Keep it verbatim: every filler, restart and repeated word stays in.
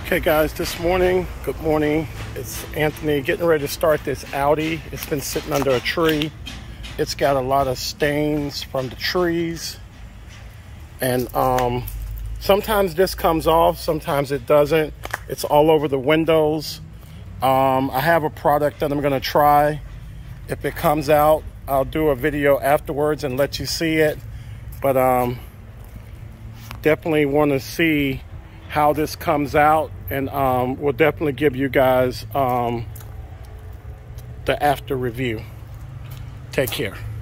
Okay guys, this morning, good morning. It's Anthony getting ready to start this Audi. It's been sitting under a tree. It's got a lot of stains from the trees. And um, sometimes this comes off, sometimes it doesn't. It's all over the windows. Um, I have a product that I'm gonna try. If it comes out, I'll do a video afterwards and let you see it. But um, definitely wanna see how this comes out, and um, we'll definitely give you guys um, the after review. Take care.